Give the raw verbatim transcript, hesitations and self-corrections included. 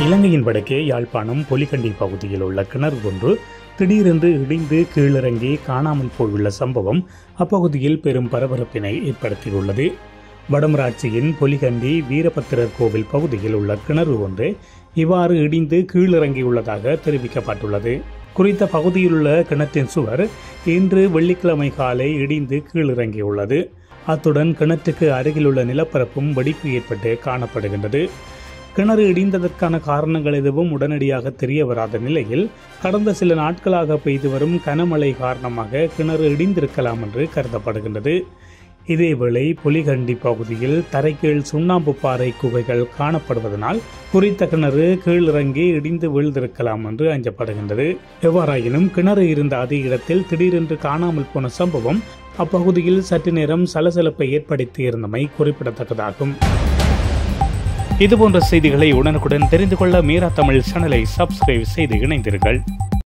இலங்கையின் வடக்கே யாழ்ப்பாணம் பொலிகண்டி பகுதியில் உள்ள கிணறு ஒன்று திடீரென்று இடிந்து கீழிறங்கி காணாமல் போயுள்ள சம்பவம் அப்பகுதியில் பெரும் பரபரப்பினை ஏற்படுத்தியுள்ளது. வடமராட்சியின் பொலிகண்டி வீரபத்திரர் கோவில் பகுதியில் உள்ள கிணறு ஒன்று இவ்வாறு இடிந்து கீழிறங்கியுள்ளதாக தெரிவிக்கப்பட்டுள்ளது. குறித்த பகுதியிலுள்ள கிணற்றின் சுவர் இன்று வெள்ளிக்கிழமை காலை இடிந்து கீழிறங்கியுள்ளது. அத்துடன் கிணற்றுக்கு அருகிலுள்ள நிலப்பரப்பும் வெடிப்பு ஏற்பட்டு காணப்படுகின்றது. கிணறு இடிந்ததற்கான காரணங்கள் எதுவும் உடனடியாக தெரிய வராத நிலையில் கடந்த சில நாட்களாக பெய்து வரும் கனமழை காரணமாக கிணறு இடிந்திருக்கலாம் என்று கருதப்படுகின்றது. இதேவேளை பொலிகண்டி பகுதியில் தரைக்கீழ் சுண்ணாம்பு பாறை குகைகள் காணப்படுவதனால் குறித்த கிணறு கீழிறங்கி இடிந்து வீழ்ந்திருக்கலாம் என்று அஞ்சப்படுகின்றது. எவ்வாறாயினும் கிணறு இருந்த அதே இடத்தில் திடீரென்று காணாமல் போன சம்பவம் அப்பகுதியில் சற்று நேரம் சலசலப்பை ஏற்படுத்தியிருந்தமை குறிப்பிடத்தக்கதாகும். இதுபோன்ற செய்திகளை உடனுக்குடன் தெரிந்து கொள்ள மீரா தமிழ் சேனலை சப்ஸ்கிரைப் செய்து இணைந்தீர்கள்.